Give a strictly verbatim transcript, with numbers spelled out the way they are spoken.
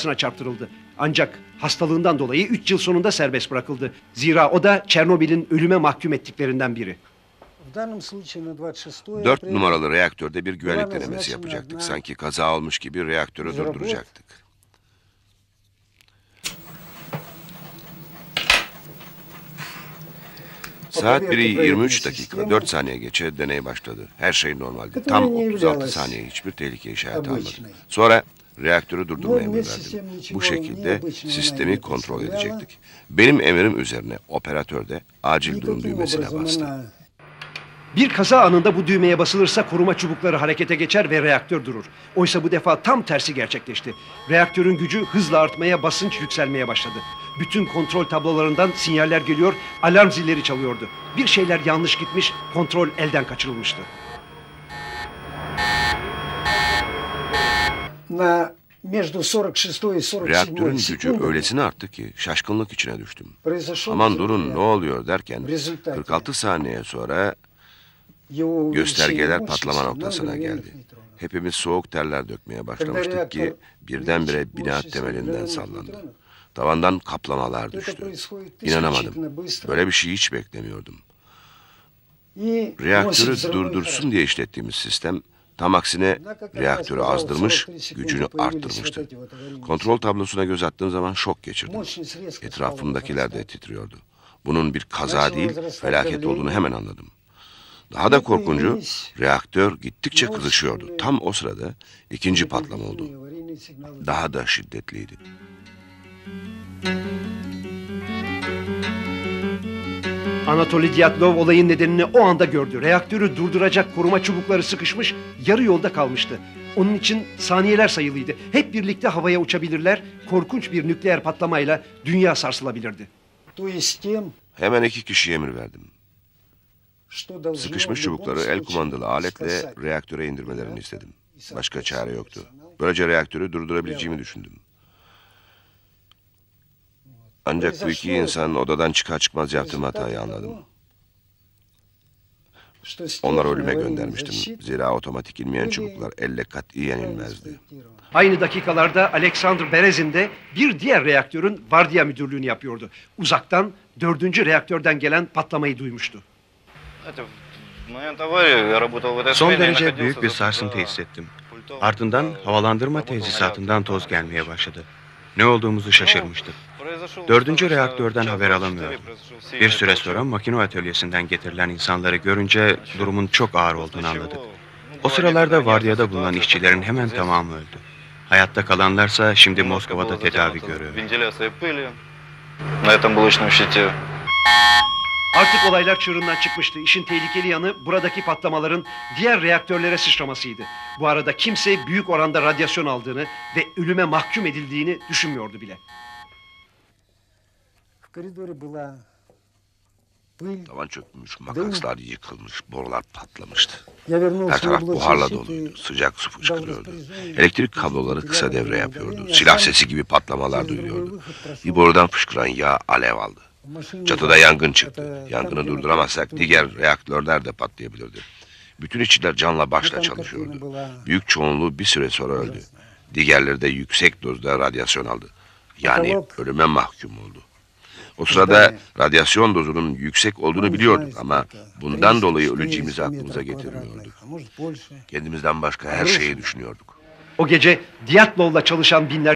çarptırıldı. Ancak hastalığından dolayı üç yıl sonunda serbest bırakıldı. Zira o da Çernobil'in ölüme mahkum ettiklerinden biri. Dört numaralı reaktörde bir güvenlik denemesi yapacaktık. Sanki kaza olmuş gibi reaktörü durduracaktık. Saat biri yirmi üç dakika dört saniye geçe deney başladı. Her şey normaldi. Tam otuz altı saniye hiçbir tehlike işareti almadı. Sonra reaktörü durdurmaya emir verdim. Bu şekilde sistemi kontrol edecektik. Benim emrim üzerine operatör de acil durum düğmesine bastı. Bir kaza anında bu düğmeye basılırsa koruma çubukları harekete geçer ve reaktör durur. Oysa bu defa tam tersi gerçekleşti. Reaktörün gücü hızla artmaya, basınç yükselmeye başladı. Bütün kontrol tablolarından sinyaller geliyor, alarm zilleri çalıyordu. Bir şeyler yanlış gitmiş, kontrol elden kaçırılmıştı. Reaktörün gücü öylesine arttı ki şaşkınlık içine düştüm. Aman durun ne oluyor derken kırk altı saniye sonra göstergeler patlama noktasına geldi. Hepimiz soğuk terler dökmeye başlamıştık ki birdenbire bina temelinden sallandı. Tavandan kaplamalar düştü. İnanamadım. Böyle bir şey hiç beklemiyordum. Reaktörü durdursun diye işlettiğimiz sistem tam aksine reaktörü azdırmış, gücünü arttırmıştı. Kontrol tablosuna göz attığım zaman şok geçirdim. Etrafımdakiler de titriyordu. Bunun bir kaza değil, felaket olduğunu hemen anladım. Daha da korkuncu, reaktör gittikçe kızışıyordu. Tam o sırada ikinci patlama oldu. Daha da şiddetliydi. Anatoly Dyatlov olayın nedenini o anda gördü. Reaktörü durduracak koruma çubukları sıkışmış, yarı yolda kalmıştı. Onun için saniyeler sayılıydı. Hep birlikte havaya uçabilirler, korkunç bir nükleer patlamayla dünya sarsılabilirdi. Hemen iki kişiye emir verdim. Sıkışmış çubukları el kumandalı aletle reaktöre indirmelerini istedim. Başka çare yoktu. Böylece reaktörü durdurabileceğimi düşündüm. Ancak bu iki insan odadan çıkar çıkmaz yaptığım hatayı anladım. Onları ölüme göndermiştim. Zira otomatik inmeyen çubuklar elle katiyen inmezdi. Aynı dakikalarda Alexander Berezin de bir diğer reaktörün vardiya müdürlüğünü yapıyordu. Uzaktan dördüncü reaktörden gelen patlamayı duymuştu. Son derece büyük bir sarsıntı hissettim. Ardından havalandırma tesisatından toz gelmeye başladı. Ne olduğumuzu şaşırmıştık. Dördüncü reaktörden haber alamıyordum. Bir süre sonra makine atölyesinden getirilen insanları görünce durumun çok ağır olduğunu anladık. O sıralarda vardiyada bulunan işçilerin hemen tamamı öldü. Hayatta kalanlarsa şimdi Moskova'da tedavi görüyor. Artık olaylar çığırından çıkmıştı. İşin tehlikeli yanı buradaki patlamaların diğer reaktörlere sıçramasıydı. Bu arada kimse büyük oranda radyasyon aldığını ve ölüme mahkum edildiğini düşünmüyordu bile. Tavan çökmüş, makanslar yıkılmış, borular patlamıştı. Her taraf buharla doluydu, sıcak su fışkırıyordu. Elektrik kabloları kısa devre yapıyordu. Silah sesi gibi patlamalar duyuluyordu. Bir borudan fışkıran yağ alev aldı. Çatıda yangın çıktı. Yangını durduramazsak diğer reaktörler de patlayabilirdi. Bütün işçiler canla başla çalışıyordu. Büyük çoğunluğu bir süre sonra öldü. Diğerleri de yüksek dozda radyasyon aldı. Yani ölüme mahkum oldu. O sırada radyasyon dozunun yüksek olduğunu biliyorduk ama bundan dolayı öleceğimizi aklımıza getirmiyorduk. Kendimizden başka her şeyi düşünüyorduk. O gece Dyatlov'la çalışan binler